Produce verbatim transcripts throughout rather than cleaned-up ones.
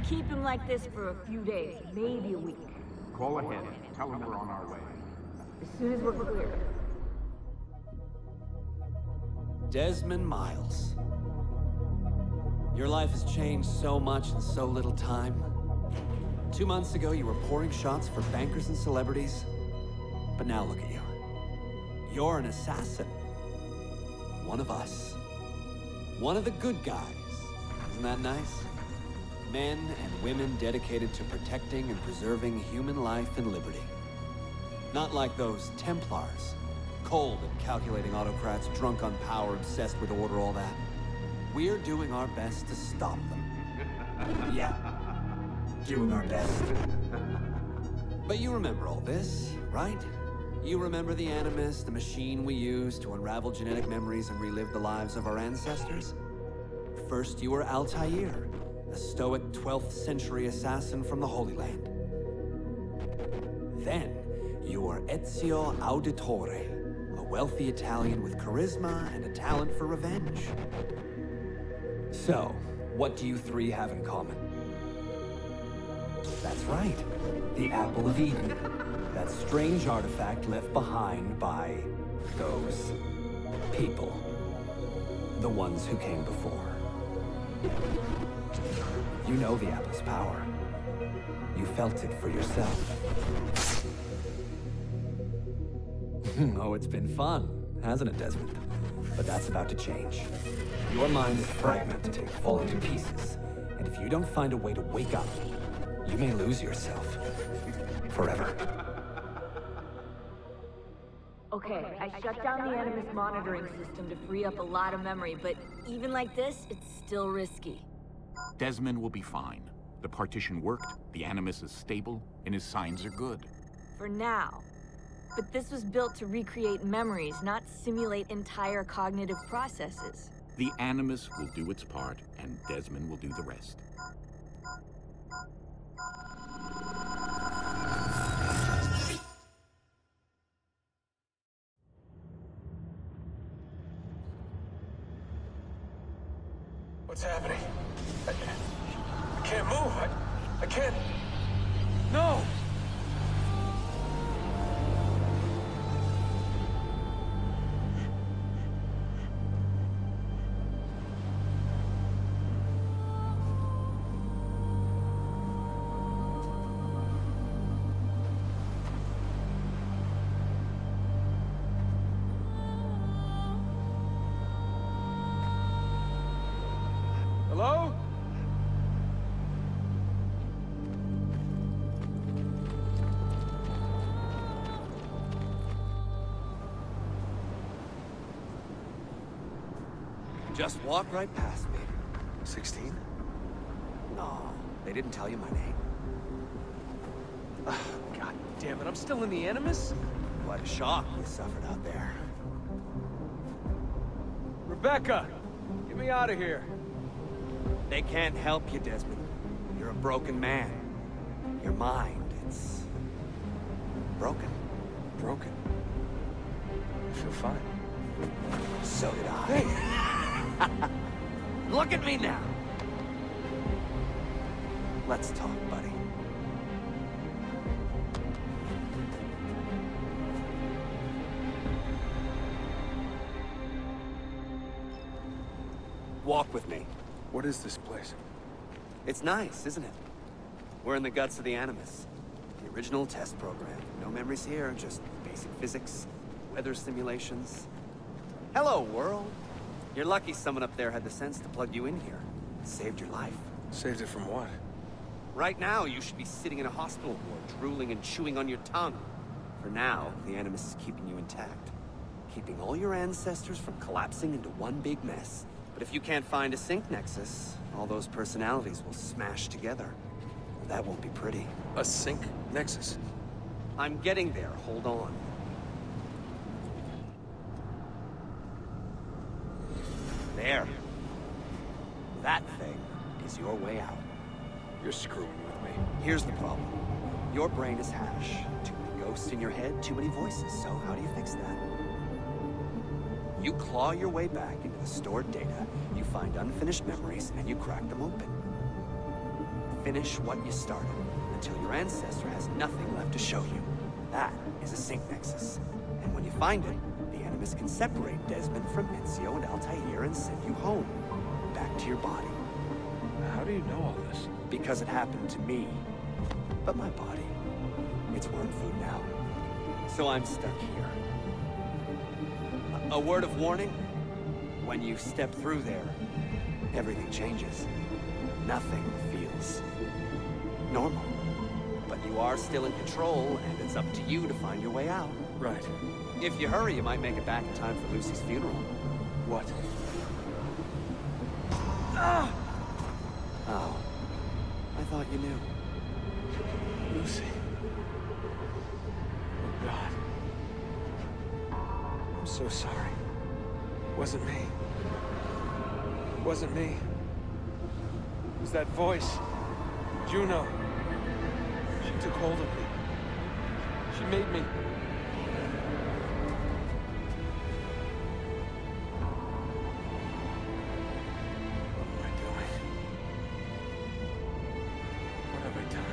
could keep him like this for a few days, maybe a week. Call ahead. Tell him we're on our way. As soon as we're clear. Desmond Miles. Your life has changed so much in so little time. Two months ago, you were pouring shots for bankers and celebrities. But now look at you. You're an assassin. One of us. One of the good guys. Isn't that nice? Men and women dedicated to protecting and preserving human life and liberty. Not like those Templars. Cold and calculating autocrats, drunk on power, obsessed with order, all that. We're doing our best to stop them. Yeah. Doing our best. But you remember all this, right? You remember the Animus, the machine we used to unravel genetic memories and relive the lives of our ancestors? First, you were Altair, a stoic twelfth century assassin from the Holy Land. Then, you were Ezio Auditore, a wealthy Italian with charisma and a talent for revenge. So, what do you three have in common? That's right, the Apple of Eden. That strange artifact left behind by those people. The ones who came before. You know the Apple's power. You felt it for yourself. Oh, it's been fun, hasn't it, Desmond? But that's about to change. Your mind is fragmented, falling to pieces. And if you don't find a way to wake up, you may lose yourself. Forever. Okay, I shut down the Animus monitoring system to free up a lot of memory, but even like this, it's still risky. Desmond will be fine. The partition worked, the Animus is stable, and his signs are good. For now. But this was built to recreate memories, not simulate entire cognitive processes. The Animus will do its part, and Desmond will do the rest. What's happening? I, I can't move. I, I can't... No! Hello? Just walk right past me. sixteen? No, they didn't tell you my name. Oh, God damn it, I'm still in the Animus? Quite a shock you suffered out there. Rebecca! Get me out of here. They can't help you, Desmond. You're a broken man. Your mind, it's... broken. Broken. I feel fine. So did I. Hey! Look at me now! Let's talk, buddy. Walk with me. What is this place? It's nice, isn't it? We're in the guts of the Animus. The original test program. No memories here, just basic physics, weather simulations. Hello, world. You're lucky someone up there had the sense to plug you in here. It saved your life. Saved it from what? Right now, you should be sitting in a hospital ward, drooling and chewing on your tongue. For now, the Animus is keeping you intact. Keeping all your ancestors from collapsing into one big mess. But if you can't find a sync nexus, all those personalities will smash together. That won't be pretty. A sync nexus? I'm getting there, hold on. There. That thing is your way out. You're screwing with me. Here's the problem. Your brain is hash. Too many ghosts in your head, too many voices. So how do you fix that? You claw your way back into the stored data, you find unfinished memories, and you crack them open. finish what you started, until your ancestor has nothing left to show you. That is a sync nexus. And when you find it, the Animus can separate Desmond from Ezio and Altair and send you home. Back to your body. How do you know all this? Because it happened to me. But my body, it's worm food now. So I'm stuck here. A, a word of warning? When you step through there, everything changes. Nothing feels normal. But you are still in control, and it's up to you to find your way out. Right. If you hurry, you might make it back in time for Lucy's funeral. What? Ah! Oh. I thought you knew. Lucy. Oh, God. I'm so sorry. It wasn't me. It wasn't me. It was that voice. Juno. She took hold of me. She made me... What am I doing? What have I done?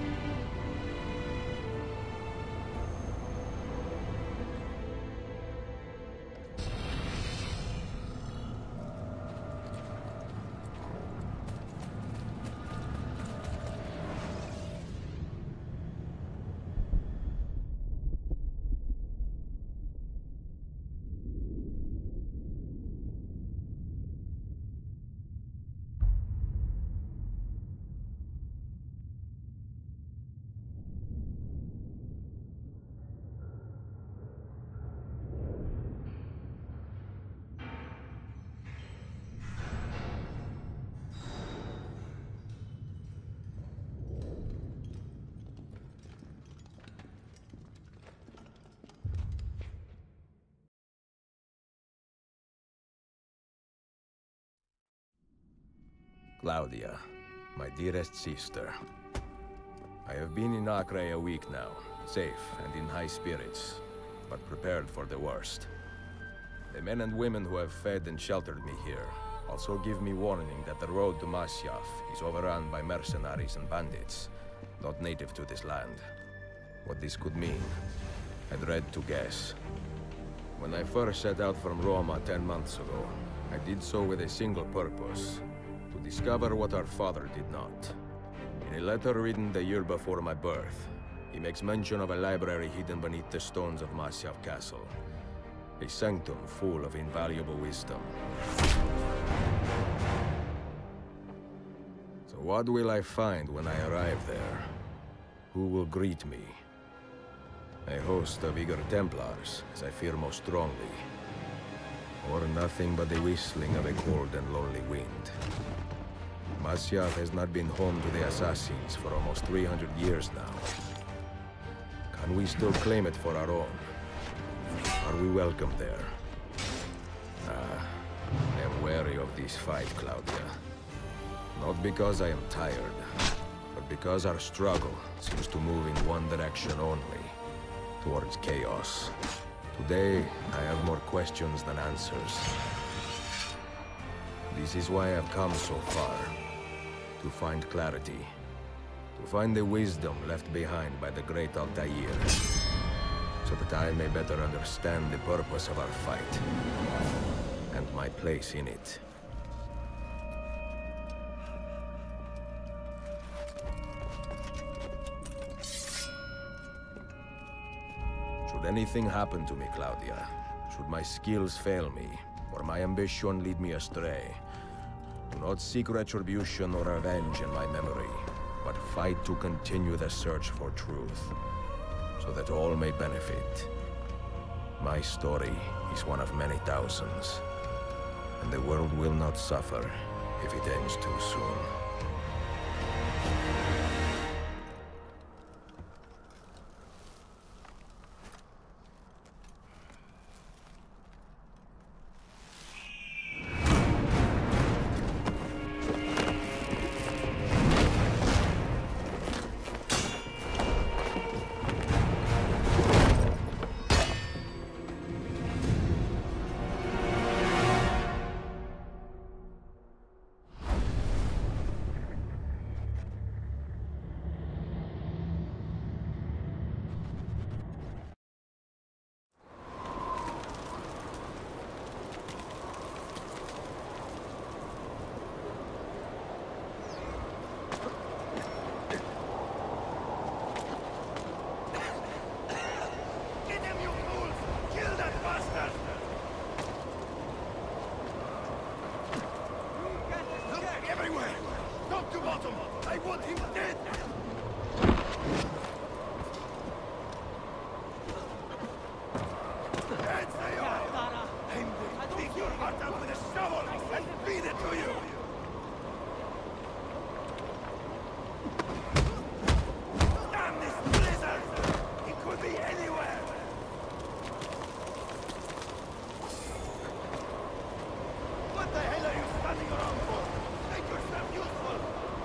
Claudia, my dearest sister. I have been in Acre a week now, safe and in high spirits, but prepared for the worst. The men and women who have fed and sheltered me here also give me warning that the road to Masyaf is overrun by mercenaries and bandits, not native to this land. What this could mean, I dread to guess. When I first set out from Roma ten months ago, I did so with a single purpose: to discover what our father did not. In a letter written the year before my birth, he makes mention of a library hidden beneath the stones of Masyaf Castle. A sanctum full of invaluable wisdom. So what will I find when I arrive there? Who will greet me? A host of eager Templars, as I fear most strongly. Or nothing but the whistling of a cold and lonely wind. Masyaf has not been home to the assassins for almost three hundred years now. Can we still claim it for our own? Are we welcome there? Ah, I am wary of this fight, Claudia. Not because I am tired, but because our struggle seems to move in one direction only, towards chaos. Today, I have more questions than answers. This is why I've come so far. To find clarity. To find the wisdom left behind by the great Altair. So that I may better understand the purpose of our fight. And my place in it. Should anything happen to me, Claudia, should my skills fail me, or my ambition lead me astray, do not seek retribution or revenge in my memory, but fight to continue the search for truth, so that all may benefit. My story is one of many thousands, and the world will not suffer if it ends too soon. want him dead! Dead they are! I'm going to dig your heart out with a shovel and feed it to you! Damn this blizzard! It could be anywhere! What the hell are you standing around for? Make yourself useful!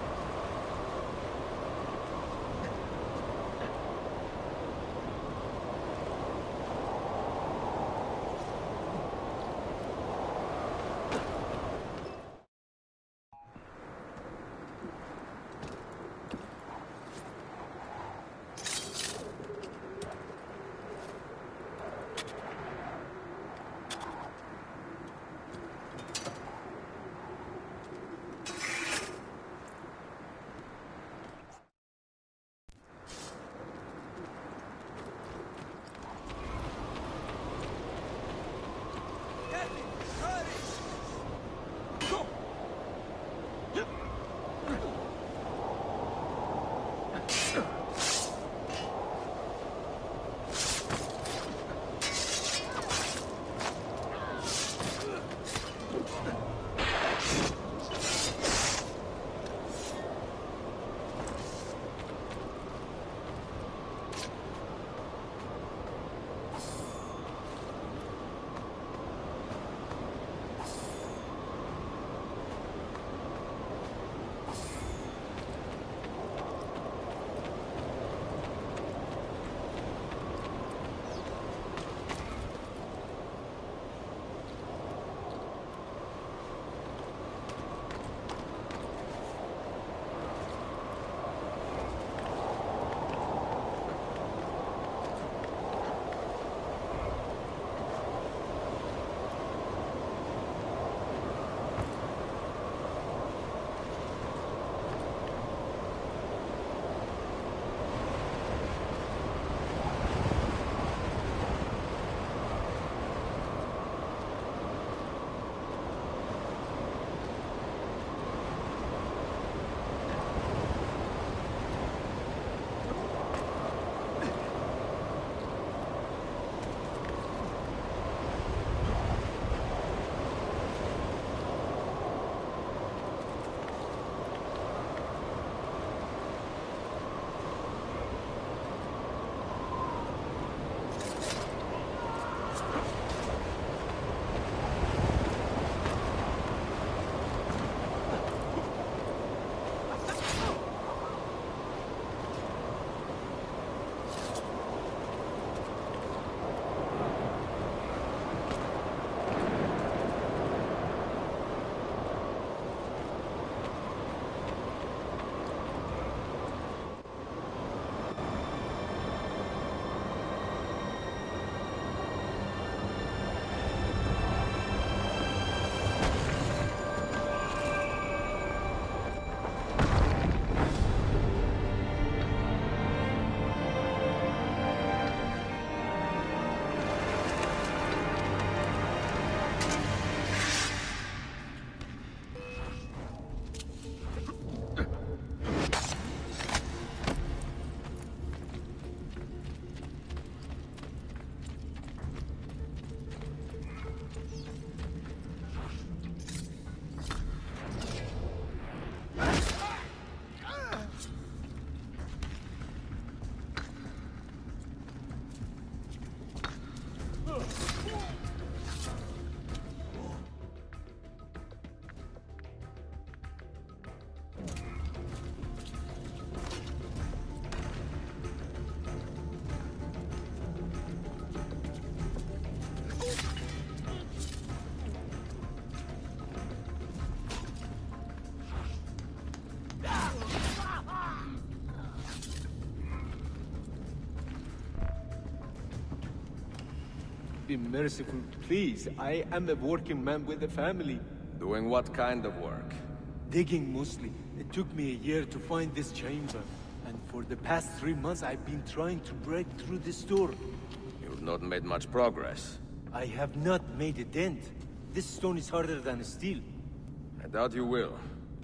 Be merciful, please. I am a working man with a family. Doing what kind of work? Digging mostly. It took me a year to find this chamber. And for the past three months, I've been trying to break through this door. You've not made much progress. I have not made a dent. This stone is harder than steel. I doubt you will.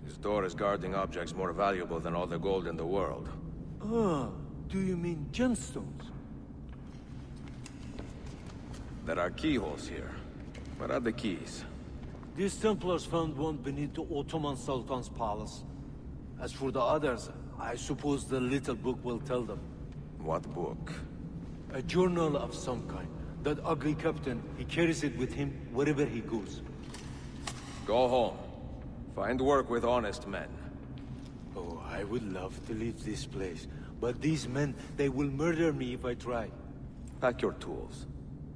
His door is guarding objects more valuable than all the gold in the world. Ah, do you mean gemstones? There are keyholes here. Where are the keys? These Templars found one beneath the Ottoman Sultan's palace. As for the others, I suppose the little book will tell them. What book? A journal of some kind. That ugly captain, he carries it with him wherever he goes. Go home. Find work with honest men. Oh, I would love to leave this place. But these men, they will murder me if I try. Pack your tools.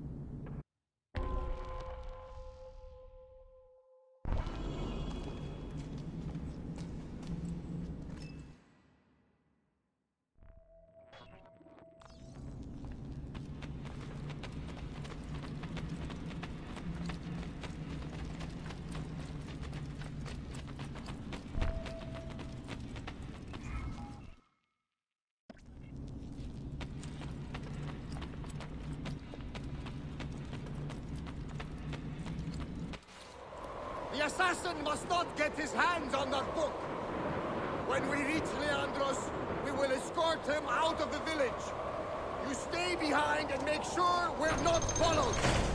The assassin must not get his hands on that book! When we reach Leandros, we will escort him out of the village. You stay behind and make sure we're not followed!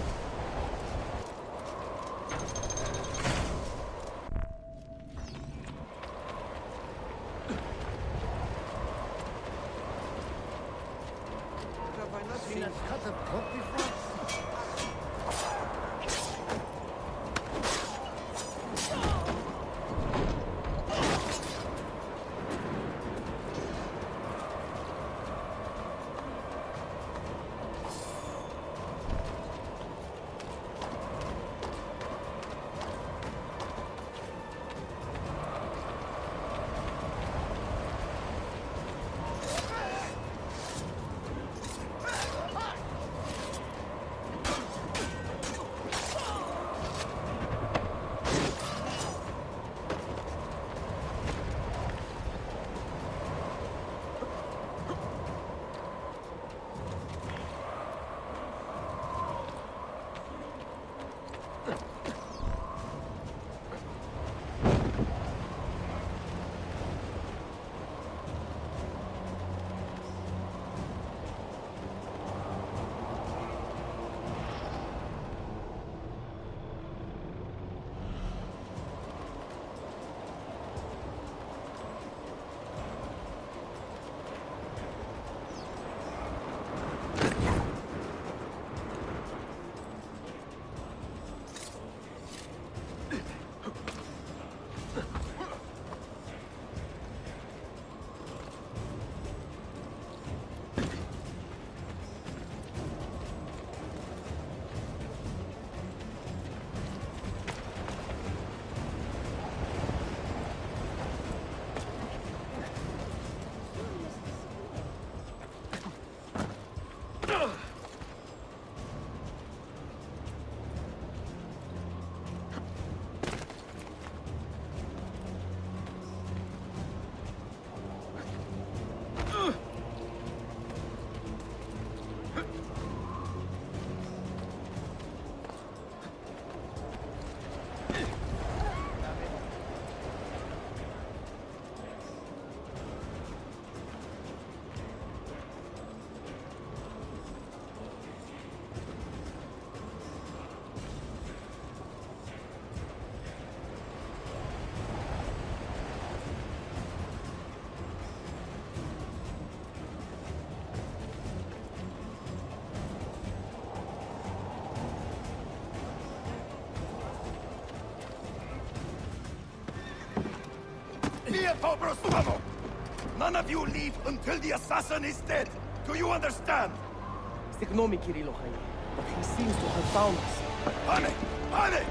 Have I not seen a cut of book before? None of you leave until the assassin is dead. Do you understand? Ignore me, Kirilo, but he seems to have found us. Ane! Ane!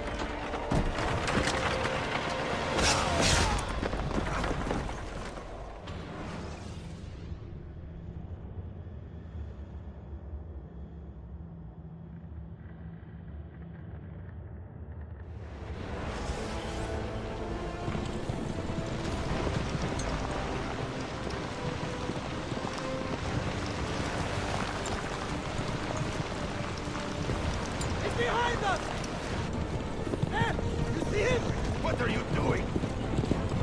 Behind us! There! You see him? What are you doing?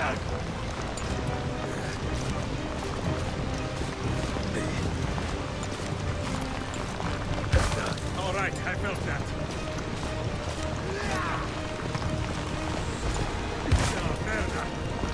All right, I felt that. Oh, merda.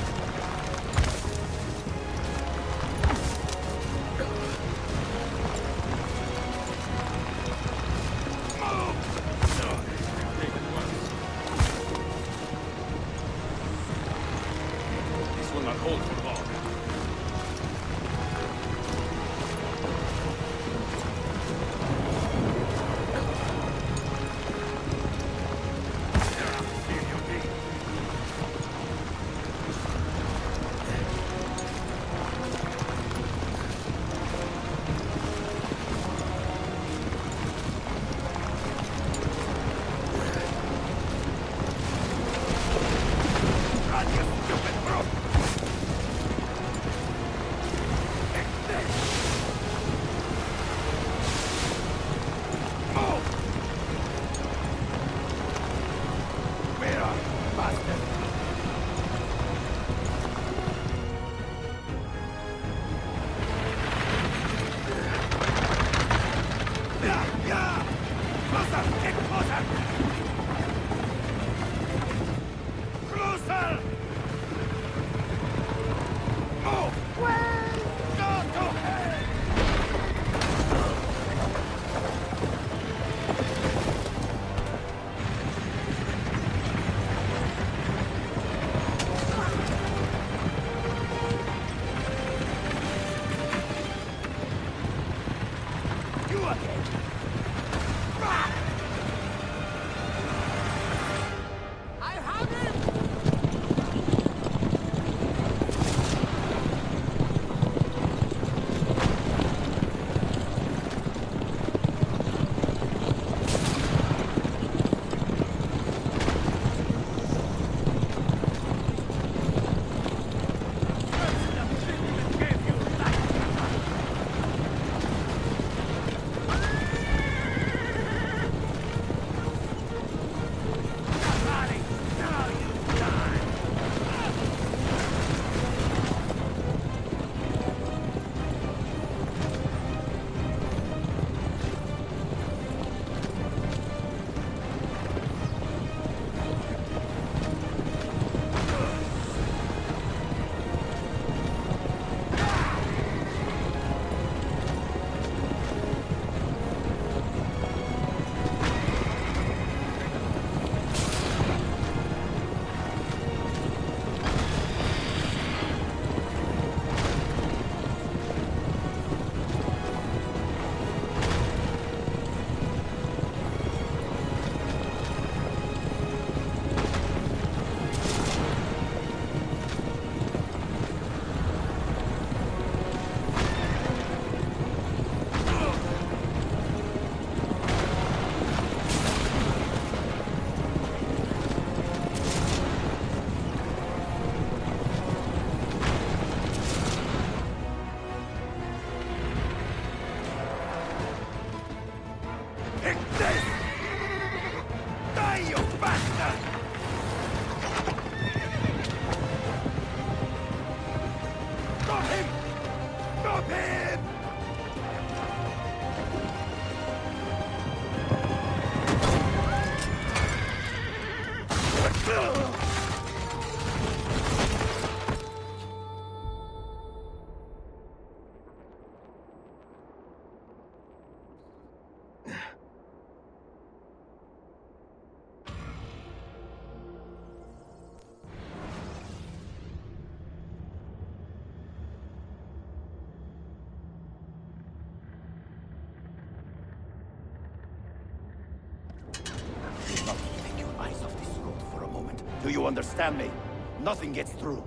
Do you understand me? Nothing gets through.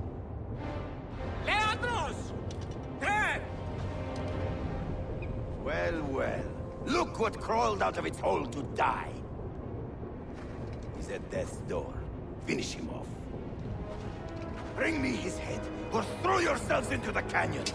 Leandros! There! Well, well. Look what crawled out of its hole to die. He's at death's door. Finish him off. Bring me his head, or throw yourselves into the canyon!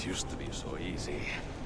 This used to be so easy.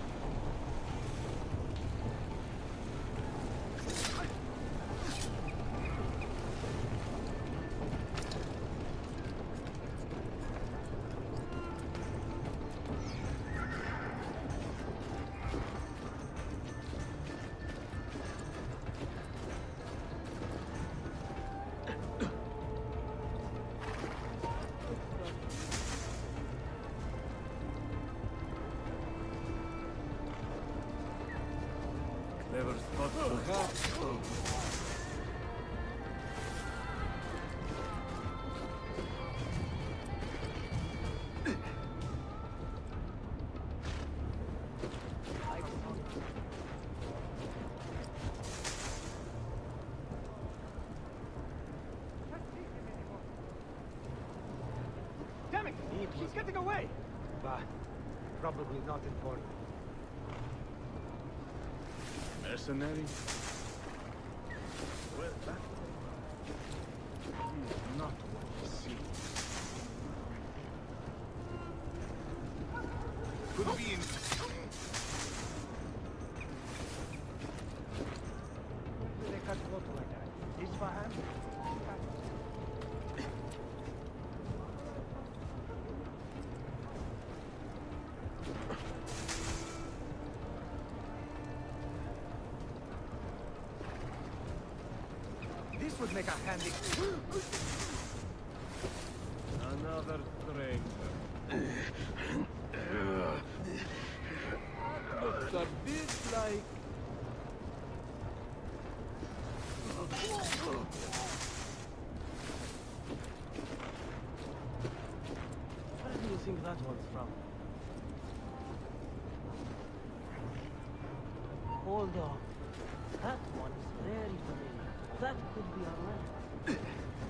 Never thought. Damn it! She's getting away! Bah, probably not important. Mercenary? Well, that is not what you see. Could be in... They cut water like that. Isfahan? This would make a handy... Another stranger. Looks a bit like... Where do you think that one's from? Hold on. That one is very familiar. That could be our man.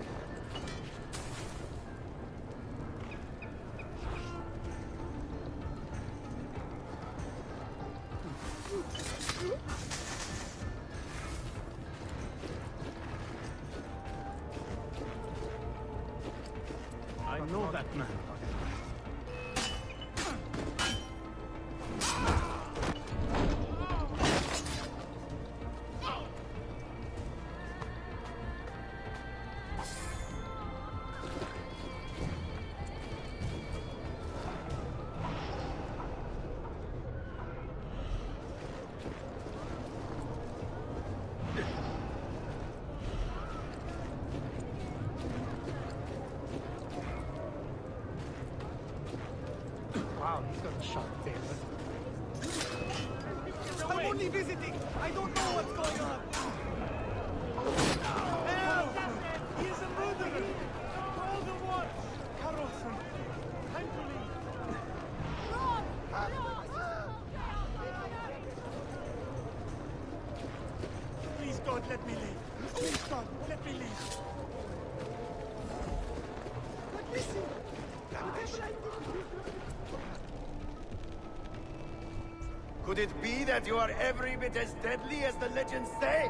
I know that man. Wow, he's got a sharp tail. I'm only visiting! I don't know what's going on! Help! He's a murderer! Call the watch! Carlson! Time to leave! Please, God, let me leave! Please, God, let me leave! But listen! Whatever I do... Could it be that you are every bit as deadly as the legends say?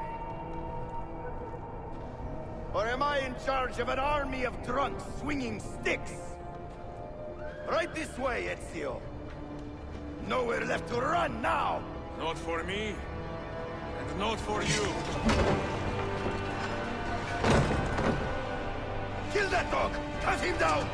Or am I in charge of an army of drunks swinging sticks? Right this way, Ezio. Nowhere left to run now! Not for me, and not for you. Kill that dog! Cut him down!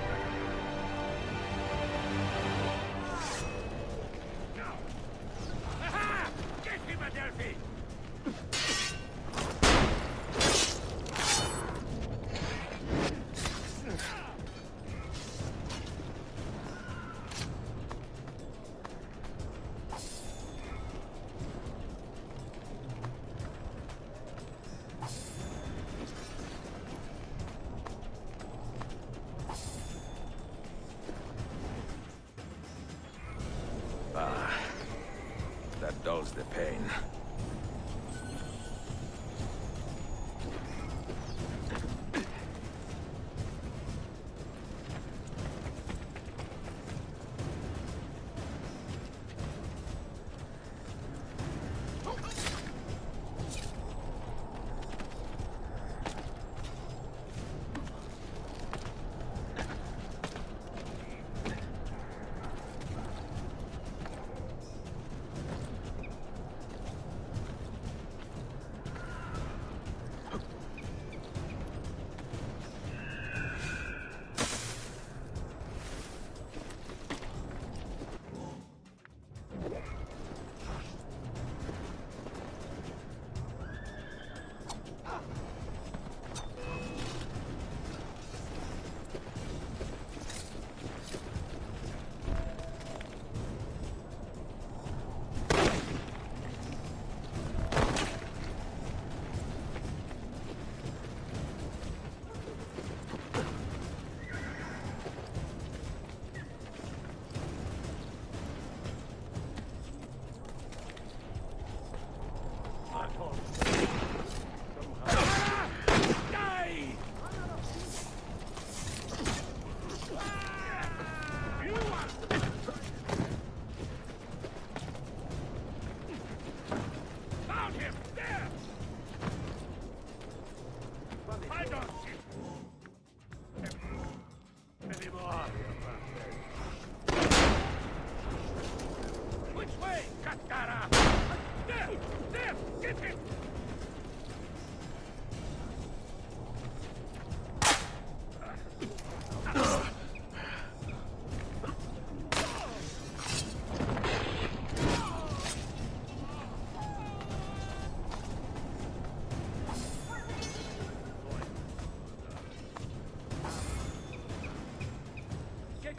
Ah, that dulls the pain.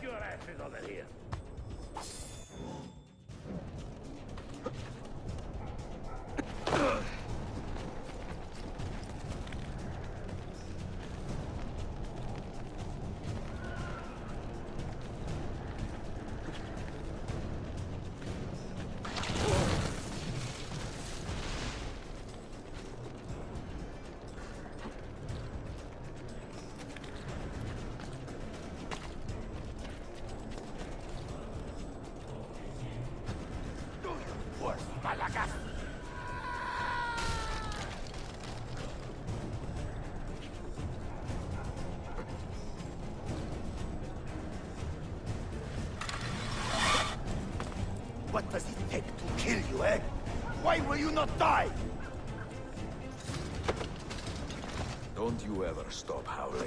your asses over here. What does it take to kill you, eh? Why will you not die? Don't you ever stop howling.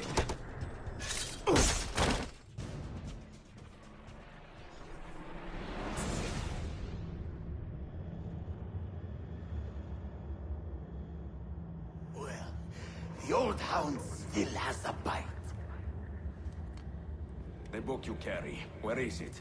Well, the old hound still has a bite. The book you carry, where is it?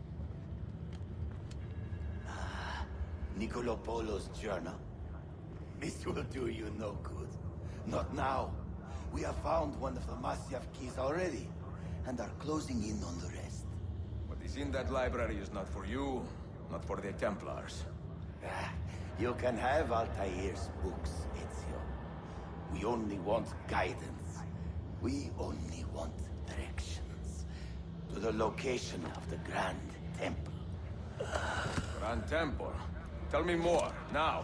Niccolo Polo's journal. This will do you no good. Not now. We have found one of the Masyaf keys already, and are closing in on the rest. What is in that library is not for you, not for the Templars. Ah, you can have Altair's books, Ezio. We only want guidance. We only want directions. To the location of the Grand Temple. Grand Temple? Tell me more, now!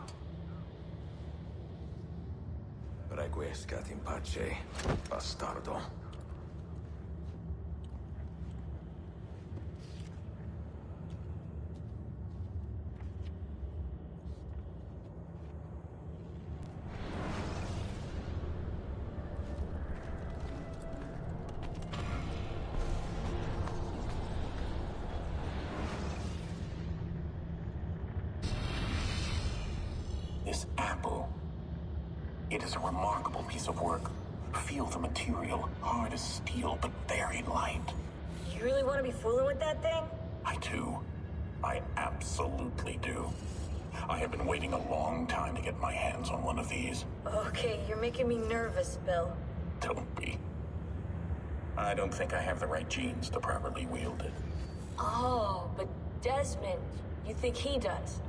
Requiescat in pace, bastardo. This apple. It is a remarkable piece of work. Feel the material, hard as steel, but very light. You really want to be fooling with that thing? I do. I absolutely do. I have been waiting a long time to get my hands on one of these. Okay, you're making me nervous, Bill. Don't be. I don't think I have the right genes to properly wield it. Oh, but Desmond, you think he does?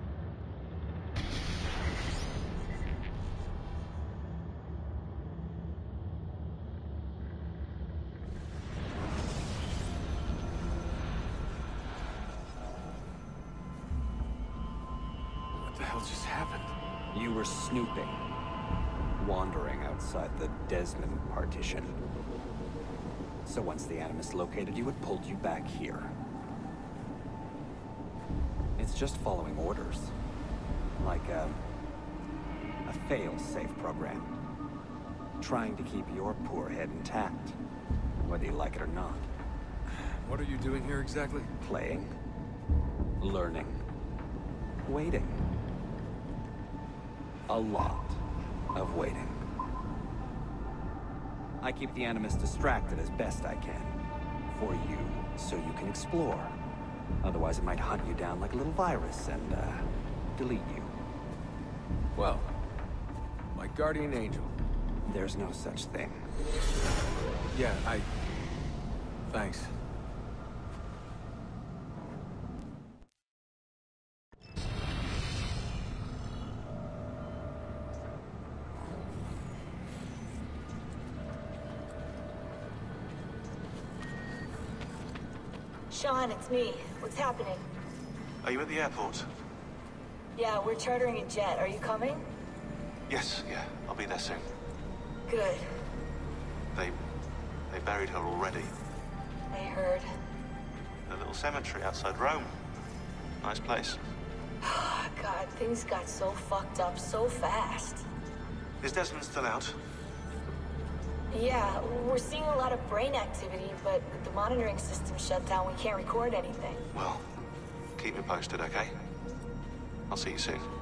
What the hell just happened? You were snooping. Wandering outside the Desmond partition. So once the Animus located you, it pulled you back here. It's just following orders. Like a... a fail-safe program. Trying to keep your poor head intact. Whether you like it or not. What are you doing here exactly? Playing. Learning. Waiting. A lot of waiting. I keep the Animus distracted as best I can. For you, so you can explore. Otherwise it might hunt you down like a little virus and, uh, delete you. Well, my guardian angel. There's no such thing. Yeah, I... Thanks. Sean, it's me. What's happening? Are you at the airport? Yeah, we're chartering a jet. Are you coming? Yes, yeah. I'll be there soon. Good. They... they buried her already. I heard. A little cemetery outside Rome. Nice place. God, things got so fucked up so fast. Is Desmond still out? Yeah, we're seeing a lot of brain activity, but with the monitoring system shut down, we can't record anything. Well, keep me posted, okay? I'll see you soon.